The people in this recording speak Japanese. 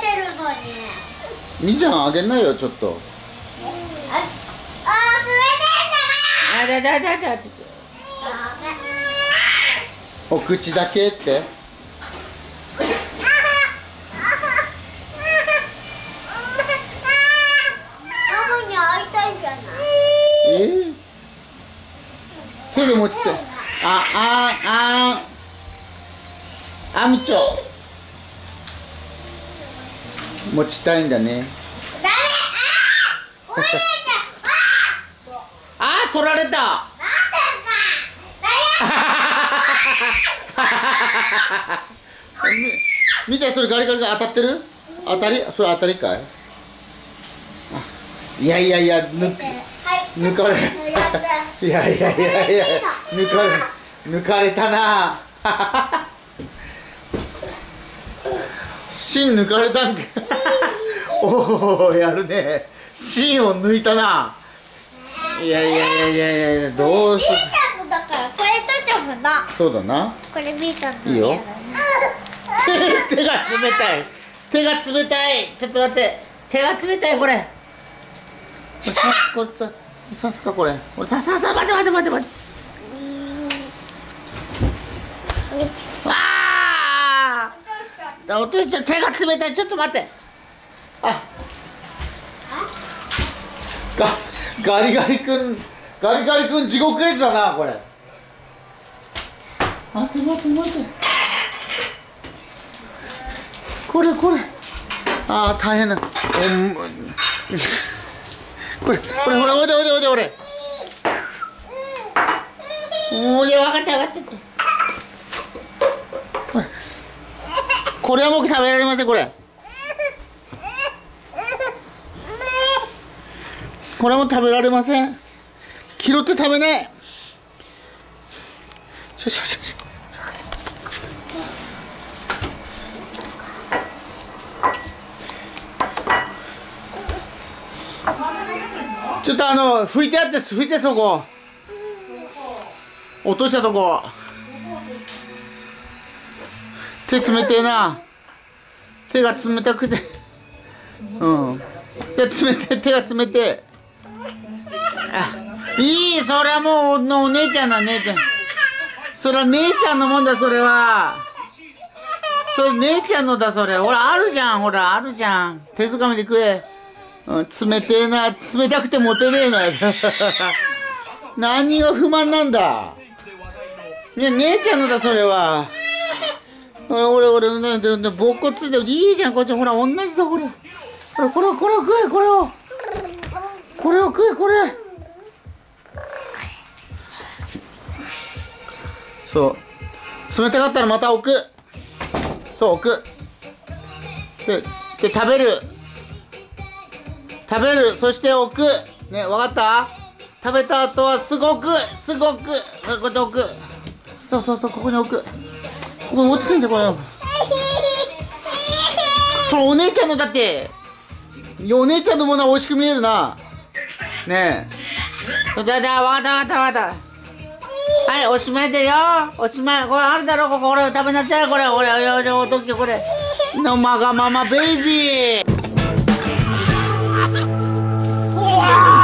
てるのに。 みーちゃんあげんないよ、ちょっと。 冷たいんだから。 お口だけって。 ママに会いたいじゃない。 手で持ちて。あみちょ。持ちたいんだね。 ダメ。お姉ちゃん。 取られた。 なんでか。 みーちゃん、それガリガリが当たってる？当たり？それ当たりかい？いや、抜かれ。いや、抜かれたな。芯抜かれたんか。おお、やるね。芯を抜いたな。いや、どうしよう。 みーちゃんのだからこれとってもな。 そうだな。 これみーちゃんの。 いいよ。手が冷たい。手が冷たい。ちょっと待って。手が冷たい、これ。これ刺すか、これ。これ、待て。落としちゃう。手が冷たい。ちょっと待って。ガリガリ君地獄絵図だな、これ。待て。これ。大変だ。これ、ほら、おいで。分かったって。これは僕食べられません、これ。これも食べられません。拾って食べない。ちょっと拭いてそこ。落としたとこ。手冷てえな。手が冷たくて。手が冷てえ。それはもうお姉ちゃんだ、姉ちゃん。それは姉ちゃんのもんだ、それは。それ姉ちゃんのだ、それ。ほら、あるじゃん。手づかみで食え。冷てえな。冷たくて持てねえのよ。何が不満なんだ。姉ちゃんのだ、それは。俺、ぼっこついていいじゃん、こっち。ほら、同じだ、これ。これを食え、これを。これを食え、これ。そう。冷たかったらまた置く。そう、置く。で、食べる。そして置く。ね、わかった？食べた後はすごく、ここに置く。そう、ここに置く。ここ落ちてんじゃん、これ。それお姉ちゃんのだって。お姉ちゃんのものは美味しく見えるな。ねえ。わかった。はい、おしまいだよ。おしまい。これあるだろ、これ食べなさい、これ。おとき、これ。のまがままベイビー。